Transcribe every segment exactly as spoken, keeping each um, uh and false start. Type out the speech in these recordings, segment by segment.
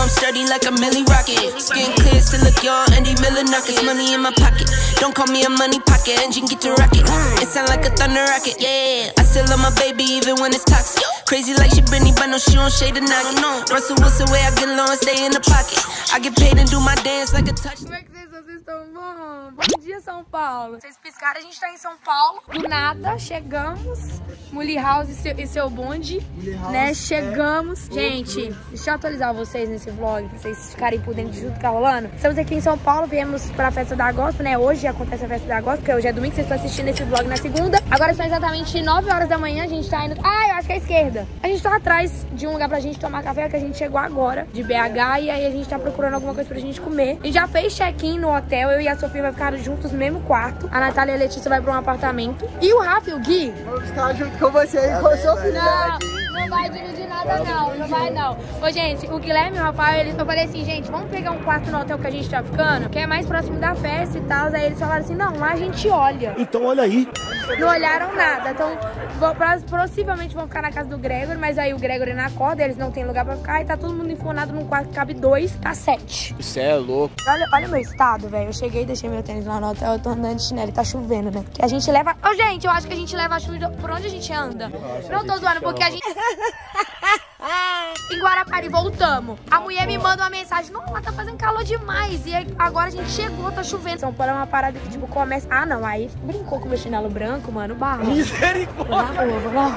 I'm sturdy like a Millie Rocket. Skin clear, still look young, Andy Miller knockers. Money in my pocket, don't call me a money pocket. Engine get to rocket, it sound like a thunder rocket. Yeah, I still love my baby even when it's toxic. Crazy like she Britney, but no, she don't shade the noggin. Russell Wilson, way I get low and stay in the pocket. I get paid and do my dance like a touch. Como é que vocês, vocês estão bom? Bom dia, São Paulo. Vocês piscaram, a gente tá em São Paulo. Do nada, chegamos. Mully House e seu, e seu bonde, né? Chegamos. É... Gente, deixa eu atualizar vocês nesse vlog, pra vocês ficarem por dentro de tudo que tá rolando. Estamos aqui em São Paulo, viemos pra festa da Gospel, né? Hoje acontece a festa da Gospel, porque hoje é domingo, vocês estão assistindo esse vlog na segunda. Agora são exatamente nove horas da manhã, a gente tá indo... Ah, eu acho que é a esquerda. A gente tá atrás de um lugar pra gente tomar café, que a gente chegou agora, de B H, e aí a gente tá procurando alguma coisa pra gente comer. E já fez check-in no hotel, eu e a Sofia vai ficar juntos no mesmo quarto. A Natália e a Letícia vai pra um apartamento. E o Rafa e o Gui... Vamos ficar junto com você e com a Sofia. Não, não vai dividir nada não, não vai não. Ô, gente, o Guilherme e o Rafael, eles, eu falei assim, gente, vamos pegar um quarto no hotel que a gente tá ficando, que é mais próximo da festa e tal. Aí eles falaram assim, não, lá a gente olha. Então olha aí. Não olharam nada, então vou, possivelmente vão ficar na casa do Gregory, mas aí o Gregory na corda, eles não tem lugar pra ficar e tá todo mundo enfornado num quarto que cabe dois, tá sete. Isso é louco. Olha, olha o meu estado, velho. Eu cheguei e deixei meu tênis lá no hotel, eu tô andando de chinelo, tá chovendo, né? Que a gente leva... Ô, oh, gente, eu acho que a gente leva a chuva por onde a gente anda. Não tô zoando, porque a gente... Em Guarapari, voltamos. A mulher me manda uma mensagem, não, lá tá fazendo calor demais. E aí, agora a gente chegou, tá chovendo. São Paulo é uma parada que, tipo, começa... Ah, não, aí brincou com o meu chinelo branco, mano, barro. Misericórdia.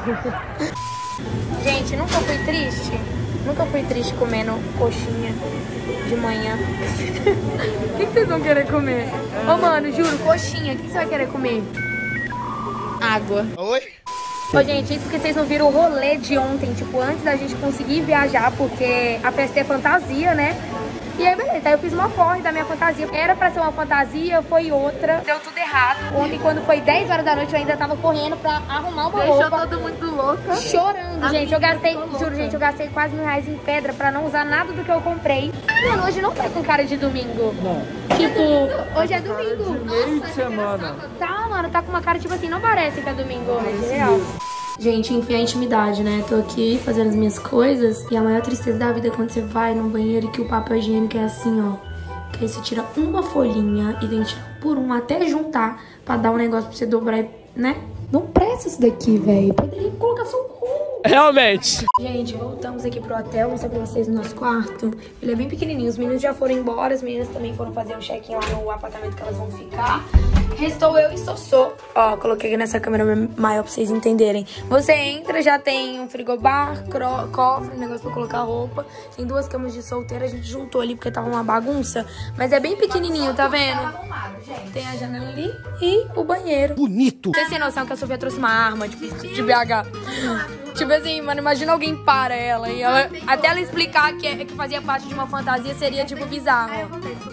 Gente, nunca fui triste. Nunca fui triste comendo coxinha de manhã. O que, que vocês vão querer comer? Ô, oh, mano, juro, coxinha. O que você vai querer comer? Água. Oi? Ô, gente, isso porque vocês não viram o rolê de ontem, tipo, antes da gente conseguir viajar, porque a festa é fantasia, né? E aí, beleza, aí eu fiz uma corre da minha fantasia. Era pra ser uma fantasia, foi outra. Deu tudo errado. Ontem, quando foi dez horas da noite, eu ainda tava correndo pra arrumar uma Deixou roupa. todo mundo louca. Chorando, A gente. Eu gastei, louca. juro, gente, eu gastei quase mil reais em pedra pra não usar nada do que eu comprei. Mano, hoje não tá com cara de domingo. Não. Tipo, hoje é domingo. De meio de semana. Tá, mano, tá com uma cara, tipo assim, não parece que é domingo hoje, real. Gente, enfim, a intimidade, né? Tô aqui fazendo as minhas coisas. E a maior tristeza da vida é quando você vai no banheiro e que o papel higiênico é assim, ó. Que aí você tira uma folhinha e tem que tirar por um até juntar pra dar um negócio pra você dobrar, né? Não presta isso daqui, velho. Poderia colocar só um cu. Realmente. Gente, voltamos aqui pro hotel. Vou mostrar pra vocês o nosso quarto. Ele é bem pequenininho. Os meninos já foram embora. As meninas também foram fazer um check-in lá no apartamento que elas vão ficar. Restou eu e Sossô. Ó, coloquei aqui nessa câmera maior pra vocês entenderem. Você entra, já tem um frigobar, cofre, um negócio pra colocar roupa. Tem duas camas de solteira. A gente juntou ali porque tava uma bagunça. Mas é bem pequenininho, tá vendo? Tem a janela ali e o banheiro. Bonito. Vocês têm noção que a Sofia trouxe uma arma, tipo, de B H? Tipo assim, mano, imagina alguém para ela e ela, até ela explicar que, é, que fazia parte de uma fantasia seria, tipo, bizarro.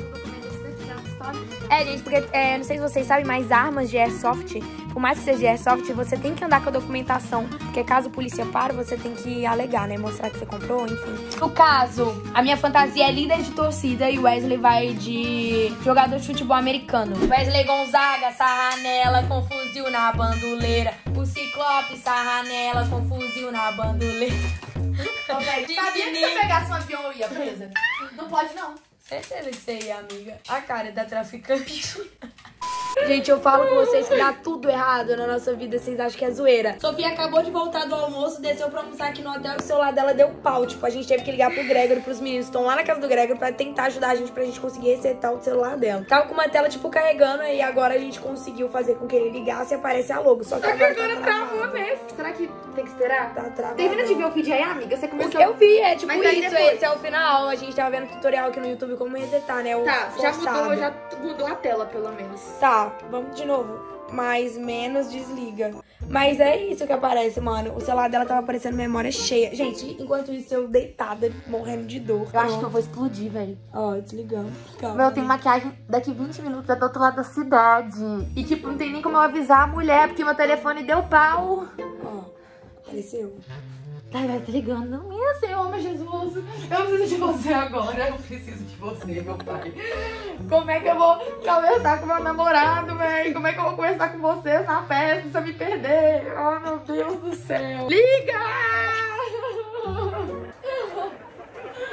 É, gente, porque, é, não sei se vocês sabem, mas armas de airsoft, por mais que seja de airsoft, você tem que andar com a documentação, porque caso a polícia pare, você tem que alegar, né, mostrar que você comprou, enfim. No caso, a minha fantasia é líder de torcida e o Wesley vai de jogador de futebol americano. Wesley Gonzaga sarra nela com fuzil na bandoleira. O Ciclope sarra nela com fuzil na bandoleira. Sabia que se eu pegasse um avião eu ia presa? Não pode, não. Certeza que você ia, amiga. A cara da traficante. Gente, eu falo com vocês que dá tudo errado na nossa vida, vocês acham que é zoeira. Sofia acabou de voltar do almoço, desceu pra almoçar aqui no hotel e o celular dela deu pau. Tipo, a gente teve que ligar pro Gregory, pros meninos que estão lá na casa do Gregory pra tentar ajudar a gente, pra gente conseguir resetar o celular dela. Tava com uma tela, tipo, carregando e agora a gente conseguiu fazer com que ele ligasse e aparece a logo. Só que agora tá travou mesmo. Será que tem que esperar? Tá travado. Termina de ver o vídeo aí, amiga. Você começou... Eu vi, é tipo Mas isso, depois... esse é o final. A gente tava vendo tutorial aqui no YouTube como resetar, né? O tá, já forçado. mudou, já mudou a tela, pelo menos. Tá, vamos de novo. Mais, menos, desliga. Mas é isso que aparece, mano. O celular dela tava aparecendo memória cheia. Gente, enquanto isso, eu deitada, morrendo de dor. Eu acho que eu vou explodir, velho. Ó, desligando. Calma. Meu, tem maquiagem daqui vinte minutos, é do outro lado da cidade. E, tipo, não tem nem como eu avisar a mulher, porque meu telefone deu pau. Ó, apareceu. Ai, vai, tá ligando. Não, meu Senhor, meu Jesus. Eu preciso de você agora. Eu preciso de você, meu pai. Como é que eu vou conversar com meu namorado, velho? Como é que eu vou conversar com vocês na festa se eu me perder? Oh, meu Deus do céu. Liga!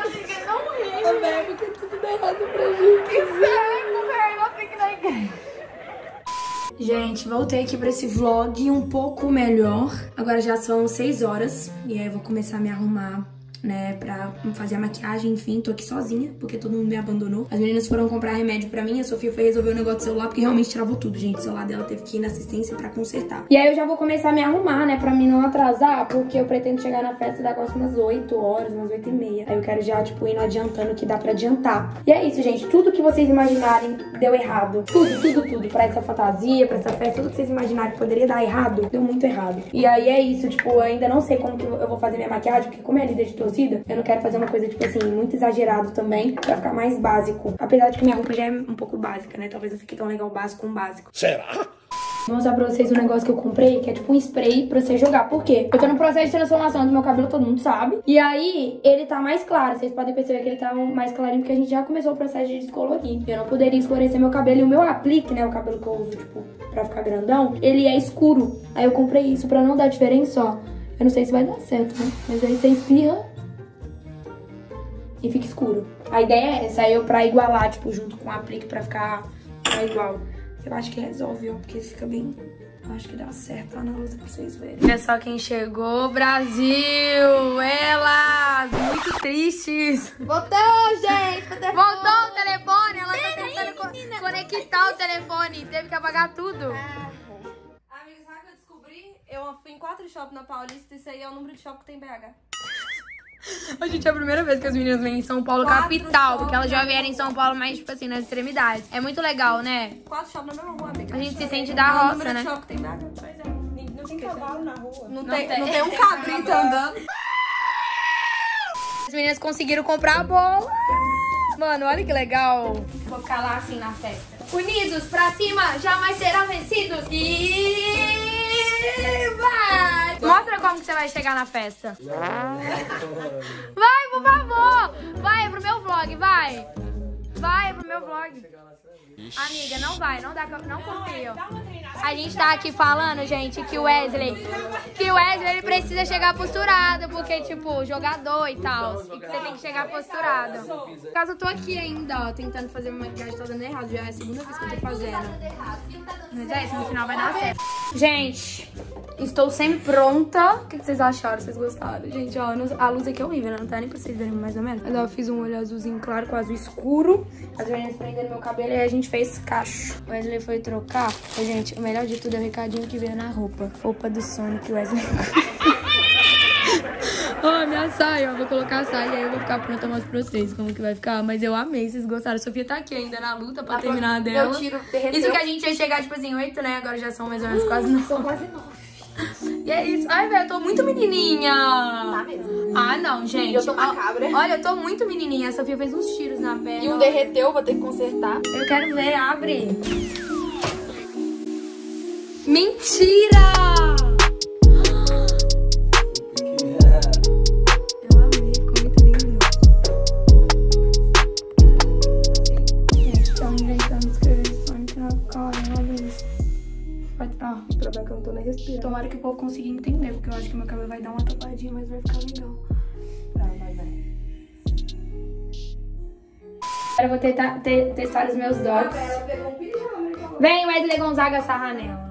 assim que ele não ri, velho, porque tudo dá errado pra gente. Que cego, velho, eu tenho que ir na igreja. Gente, voltei aqui pra esse vlog um pouco melhor. Agora já são seis horas e aí eu vou começar a me arrumar, né, pra fazer a maquiagem, enfim, tô aqui sozinha, porque todo mundo me abandonou. As meninas foram comprar remédio pra mim, a Sofia foi resolver o negócio do celular, porque realmente travou tudo, gente. O celular dela teve que ir na assistência pra consertar. E aí eu já vou começar a me arrumar, né, pra mim não atrasar, porque eu pretendo chegar na festa da Costa umas oito horas, umas oito e meia. Aí eu quero já, tipo, ir adiantando o que dá pra adiantar. E é isso, gente, tudo que vocês imaginarem deu errado. Tudo, tudo, tudo. Pra essa fantasia, pra essa festa, tudo que vocês imaginarem que poderia dar errado, deu muito errado. E aí é isso, tipo, eu ainda não sei como que eu vou fazer minha maquiagem, porque como é líder de torcida, eu não quero fazer uma coisa, tipo assim, muito exagerado também, pra ficar mais básico. Apesar de que minha roupa já é um pouco básica, né? Talvez não fique tão legal básico com básico. Será? Vou mostrar pra vocês um negócio que eu comprei, que é tipo um spray pra você jogar. Por quê? Eu tô no processo de transformação do meu cabelo, todo mundo sabe. E aí, ele tá mais claro. Vocês podem perceber que ele tá mais clarinho, porque a gente já começou o processo de descolorir. Eu não poderia escurecer meu cabelo. E o meu aplique, né, o cabelo que eu uso, tipo, pra ficar grandão, ele é escuro. Aí eu comprei isso pra não dar diferença, ó. Eu não sei se vai dar certo, né? Mas aí você espirra e fica escuro. A ideia é essa, aí eu pra igualar, tipo, junto com o aplique pra ficar igual. Eu acho que resolve, ó, porque fica bem... Eu acho que dá certo lá na luz pra vocês verem. Olha só quem chegou, Brasil! Elas! Muito tristes! Voltou, gente! Voltou o telefone! Ela tá tentando co conectar o telefone. Teve que apagar tudo. Amiga, sabe o que eu descobri? Eu fui em quatro shopping na Paulista, isso aí é o número de shopping que tem em B H. A gente, é a primeira vez que as meninas vêm em São Paulo Quatro capital, shopping, porque elas já vieram em né? São Paulo, mas, tipo assim, nas extremidades. É muito legal, né? Quatro shopping na mesma rua, amiga. A gente se sente da É o roça, número né? de shopping que tem em B H. Pois é, não tem cavalo na rua. Não, Não tem, tem. não tem um cabrito andando. As meninas conseguiram comprar a bola. Mano, olha que legal. Vou ficar lá assim na festa. Unidos pra cima, jamais serão vencidos. E vai! Mostra como que você vai chegar na festa. Vai, por favor. Vai, é pro meu vlog, vai. Vai, é pro meu vlog. Amiga, não vai, não dá, não confio. A gente tá aqui falando, gente, que o Wesley, que o Wesley ele precisa chegar posturado, porque, tipo, jogador e tal, e que você tem que chegar posturado. No caso, eu tô aqui ainda, ó, tentando fazer uma maquiagem, tá dando errado, já é a segunda vez que eu tô fazendo. Mas é isso, no final vai dar certo. Gente, estou sempre pronta. O que vocês acharam? Vocês gostaram? Gente, ó, a luz aqui é horrível, né? Não tá nem pra vocês verem mais ou menos. Mas ó, eu fiz um olho azulzinho claro com azul escuro. As meninas prenderam meu cabelo e aí a gente fez cacho. O Wesley foi trocar. E, gente, o melhor de tudo é o recadinho que veio na roupa. Roupa do Sonic, Wesley. Ó, oh, minha saia, ó. Vou colocar a saia e aí eu vou ficar pronta, mostro pra vocês como que vai ficar. Mas eu amei, vocês gostaram. A Sofia tá aqui ainda na luta pra terminar dela. Meu tiro derreteu. Isso que a gente ia chegar, tipo assim, oito, né? Agora já são mais ou menos quase nove. São quase nove. E é isso. Ai, velho, eu tô muito menininha. Tá mesmo. Ah, não, gente. Eu tô macabra. Olha, eu tô muito menininha. A Sofia fez uns tiros na perna. E um derreteu, vou ter que consertar. Eu quero ver, abre. Mentira! Eu amei, ficou muito lindo. Gente, estamos inventando escrever Sonic na cara, olha isso. Vai dar. O problema é que eu não tô nem respirando. Tomara que o povo consiga entender, porque eu acho que meu cabelo vai dar uma topadinha, mas vai ficar legal. Tá, vai, vai. Agora eu vou tentar te testar os meus dots. Ela pegou um pijama. Vem, Wesley Gonzaga sarrar nela.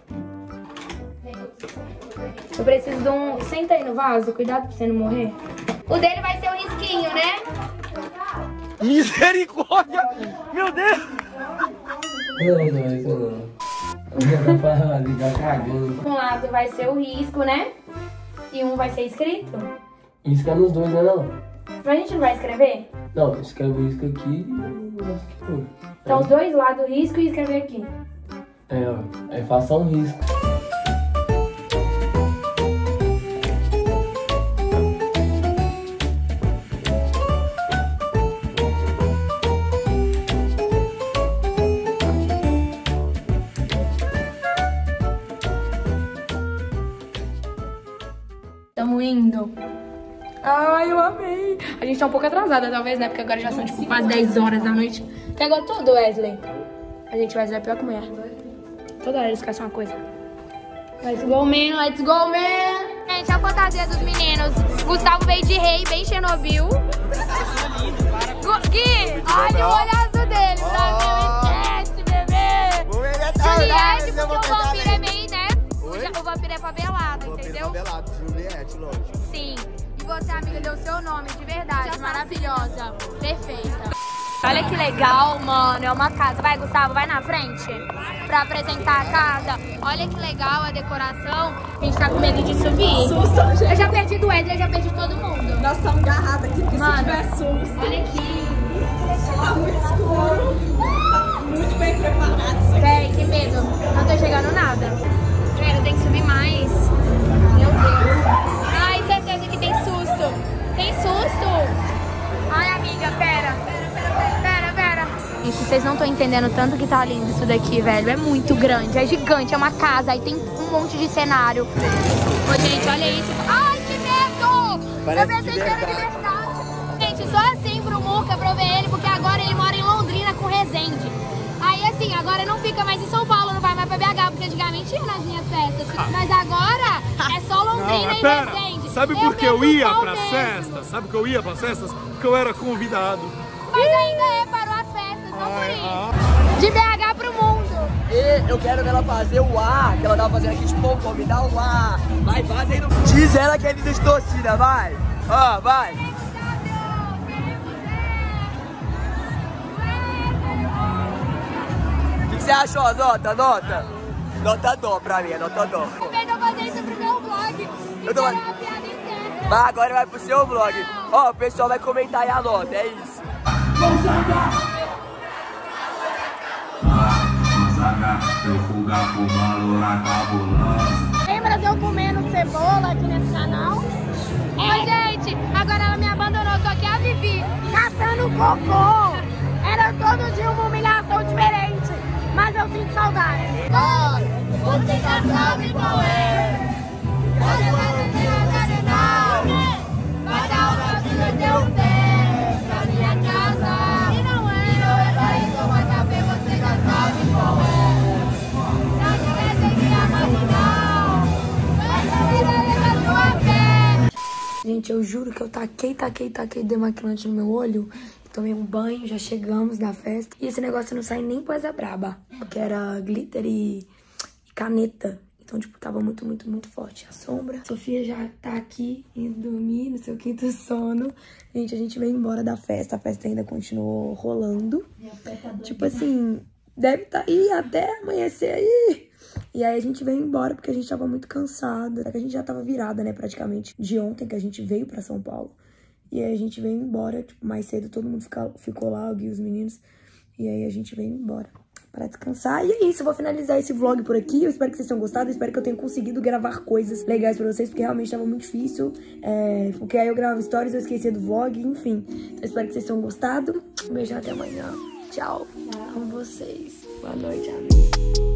Eu preciso de um... Senta aí no vaso, cuidado pra você não morrer. O dele vai ser um risquinho, né? Misericórdia! Meu Deus! Não, não, isso não. Eu pra ligar cagando. Um lado vai ser o risco, né? E um vai ser escrito. Isso que é nos dois, né não? Mas a gente não vai escrever? Não, escreve isso aqui e o negócio aqui foi. Então os dois lados, risco e escrever aqui. É, ó. Aí faça um risco. Tamo indo. Ai, eu amei. A gente tá um pouco atrasada, talvez, né? Porque agora já são, tipo, quase dez horas da noite. Pegou tudo, Wesley? A gente, Wesley, é pior que mulher. Toda hora eles caçam uma coisa. Let's go, man. Let's go, man. gente, a fantasia dos meninos. Gustavo veio de rei, bem Chernobyl. Gui, olha o olho azul dele, Brasil, esquece, bebê. Juliette, porque o vampiro é meio, né? O vampiro é favelado, entendeu? Favelado, Juliette, lógico. Sim. E você, amiga, deu seu nome, de verdade, maravilhosa, perfeita. Olha que legal, mano, é uma casa. Vai, Gustavo, vai na frente pra apresentar a casa. Olha que legal a decoração. A gente tá com medo de subir. Susto, gente. Eu já perdi do Edler, eu já perdi todo mundo. Nós estamos agarrados aqui, porque Mano, se tiver susto. olha aqui. Tá muito escuro. Tá muito bem preparado isso aqui. Véi, que medo. Não tô chegando nada. Pera, tem que subir mais. Meu Deus. Ai, certeza que tem susto. Tem susto. Ai, amiga, pera. Pera, pera. Gente, vocês não estão entendendo tanto que tá lindo isso daqui, velho. É muito grande, é gigante, é uma casa. Aí tem um monte de cenário. Ô, gente, olha isso. Ai, que medo! Parece eu pensei de que era de verdade. verdade. Gente, só assim pro Murca pra eu ver ele, porque agora ele mora em Londrina com Resende. Aí, assim, agora não fica mais em São Paulo, não vai mais pra B H, porque antigamente ia nas minhas festas. Mas agora é só Londrina Não, e pera. Resende. Sabe por que eu mesmo ia sou pras mesmo. festas? Sabe que eu ia pras festas? Porque eu era convidado. Mas ainda é, parou as festas, não por isso. De B H pro mundo. E eu quero ver ela fazer o ar, que ela tava fazendo aqui, tipo, convidar o ar. Vai, fazendo. Diz ela que é distorcida, vai. Ó, vai. O que você achou? Nota, nota. Nota dó pra mim, nota dó. Eu vou fazer isso pro meu vlog. Eu tô... Uma piada interna. Mas agora vai pro seu vlog. Ó, o pessoal vai comentar aí a nota, é isso. Lembra de eu comendo cebola aqui nesse canal? É, gente, agora ela me abandonou, só que a Vivi catando cocô. Era todo dia uma humilhação diferente, mas eu sinto saudade. Você já sabe qual é. Você vai ter a não. Vai dar uma vida teu pé pra minha casa. E não é. E não é pra isso, mas também você já sabe qual é. Não esquece que a marginal vai sair da sua pé. Gente, eu juro que eu taquei, taquei, taquei demaquilante no meu olho. Tomei um banho, já chegamos na festa. E esse negócio não sai nem coisa braba. Porque era glitter e, e caneta. Então, tipo, tava muito, muito, muito forte a sombra. Sofia já tá aqui, indo dormir no seu quinto sono. Gente, a gente veio embora da festa. A festa ainda continuou rolando. Tipo assim, deve tá aí até amanhecer aí. E aí a gente veio embora porque a gente tava muito cansada. A gente já tava virada, né, praticamente, de ontem que a gente veio pra São Paulo. E aí a gente veio embora, tipo, mais cedo todo mundo fica, ficou lá, eu e os meninos. E aí a gente veio embora para descansar. E é isso, eu vou finalizar esse vlog por aqui. Eu espero que vocês tenham gostado, eu espero que eu tenha conseguido gravar coisas legais pra vocês, porque realmente tava muito difícil. É, porque aí eu gravava stories, eu esquecia do vlog, enfim. Então eu espero que vocês tenham gostado. Um beijão, até amanhã. Tchau. Amo vocês. Boa noite, amigos.